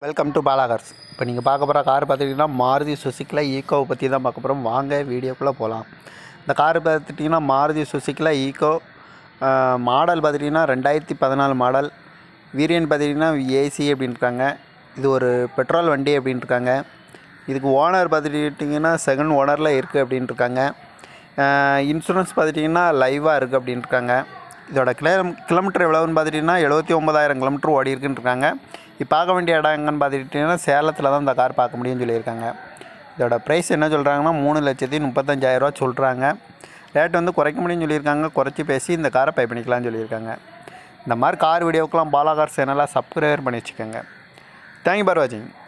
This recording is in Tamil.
Welcome to Bala cars. இப்போ நீங்கள் பார்க்க போகிற கார் பார்த்துட்டிங்கன்னா மாருதி சுசுக்கியில் ஈக்கோவை பற்றி தான் பார்க்க போகிறோம். வாங்க வீடியோக்குள்ளே போகலாம். இந்த கார் பார்த்துட்டிங்கன்னா மாருதி சுசுக்கியில் ஈக்கோ மாடல் பார்த்துட்டிங்கன்னா 2014 மாடல். வேரியன்ட் பார்த்துட்டிங்கன்னா ஏசி அப்படின்ட்டுருக்காங்க. இது ஒரு பெட்ரோல் வண்டி அப்படின்ட்டுருக்காங்க. இதுக்கு ஓனர் பார்த்துட்டிங்கன்னா செகண்ட் ஓனரில் இருக்குது அப்படின்ட்டுருக்காங்க. இன்சூரன்ஸ் பார்த்துட்டிங்கன்னா லைவாக இருக்குது அப்படின்ட்டுருக்காங்க. இதோட கிலோமீட்டர் எவ்வளோன்னு பார்த்துட்டிங்கன்னா 79,000 கிலோமீட்டர் ஓடி இருக்குன்ட்டுருக்காங்க. இப்போ பார்க்க வேண்டிய இடம் எங்கன்னு பார்த்துக்கிட்டிங்கன்னா சேலத்தில் தான் இந்த கார் பார்க்க முடியும்னு சொல்லியிருக்காங்க. இதோட ப்ரைஸ் என்ன சொல்கிறாங்கன்னா 3,35,000 சொல்கிறாங்க. ரேட் வந்து குறைக்க முடியும்னு சொல்லியிருக்காங்க. குறைச்சி பேசி இந்த காரை பை பண்ணிக்கலாம்னு சொல்லியிருக்காங்க. இந்த மாதிரி கார் வீடியோக்கெலாம் பாலா கார் சேனலாக சப்ஸ்கிரைபர் பண்ணி வச்சுக்கோங்க. தேங்க்யூ ஃபார் வாட்சிங்.